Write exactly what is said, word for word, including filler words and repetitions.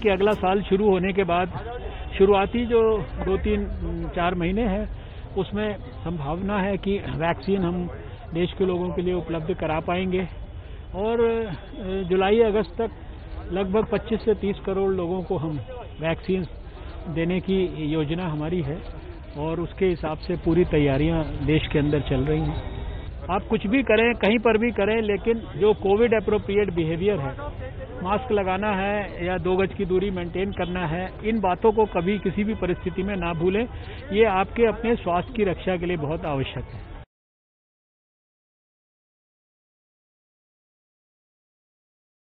कि अगला साल शुरू होने के बाद शुरुआती जो दो तीन चार महीने हैं उसमें संभावना है कि वैक्सीन हम देश के लोगों के लिए उपलब्ध करा पाएंगे और जुलाई अगस्त तक लगभग पच्चीस से तीस करोड़ लोगों को हम वैक्सीन देने की योजना हमारी है और उसके हिसाब से पूरी तैयारियां देश के अंदर चल रही हैं। आप कुछ भी करें, कहीं पर भी करें, लेकिन जो कोविड एप्रोप्रिएट बिहेवियर है, मास्क लगाना है या दो गज की दूरी मेंटेन करना है, इन बातों को कभी किसी भी परिस्थिति में ना भूलें। ये आपके अपने स्वास्थ्य की रक्षा के लिए बहुत आवश्यक है।